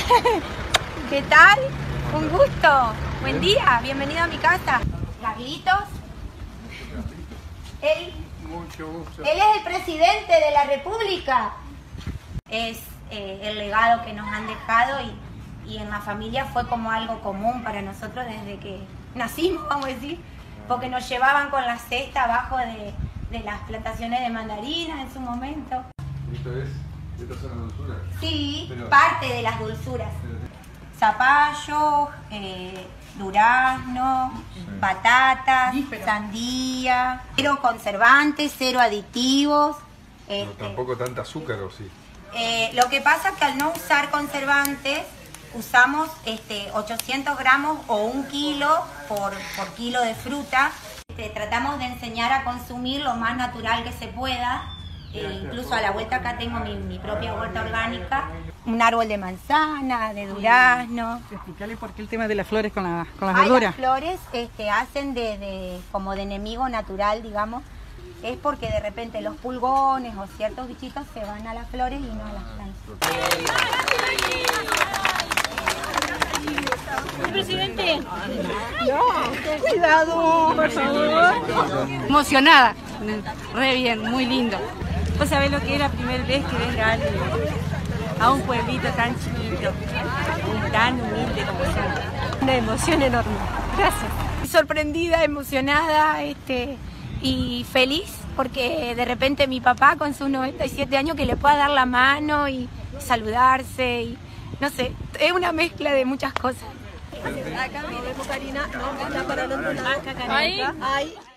¿Qué tal? Un gusto. Buen día, bienvenido a mi casa. Carlitos. Mucho gusto. Él es el presidente de la República. Es el legado que nos han dejado y en la familia fue como algo común para nosotros desde que nacimos, vamos a decir, porque nos llevaban con la cesta abajo de las plantaciones de mandarinas en su momento. ¿Estas son las dulzuras? Sí, Pero, parte de las dulzuras. Zapallo, durazno, sí, batatas, sandía, cero conservantes, cero aditivos. pero tampoco tanta azúcar, ¿o sí? Lo que pasa es que al no usar conservantes, usamos 800 gramos o 1 kilo por kilo de fruta. Tratamos de enseñar a consumir lo más natural que se pueda. Incluso a la vuelta acá tengo mi propia huerta orgánica. Un árbol de manzana, de durazno. Explicarle por qué el tema de las flores con las verduras. Las flores hacen como de enemigo natural, digamos. Es porque de repente los pulgones o ciertos bichitos se van a las flores y no a las plantas. Presidente, cuidado, por favor. Emocionada, re bien, muy lindo. Vos sabés lo que es la primera vez que venga alguien a un pueblito tan chiquito y tan humilde como son. Una emoción enorme. Gracias. Sorprendida, emocionada y feliz porque de repente mi papá con sus 97 años que le pueda dar la mano y saludarse y no sé, es una mezcla de muchas cosas. Acá miremos, Karina, no, acá para el otro lado. Ahí.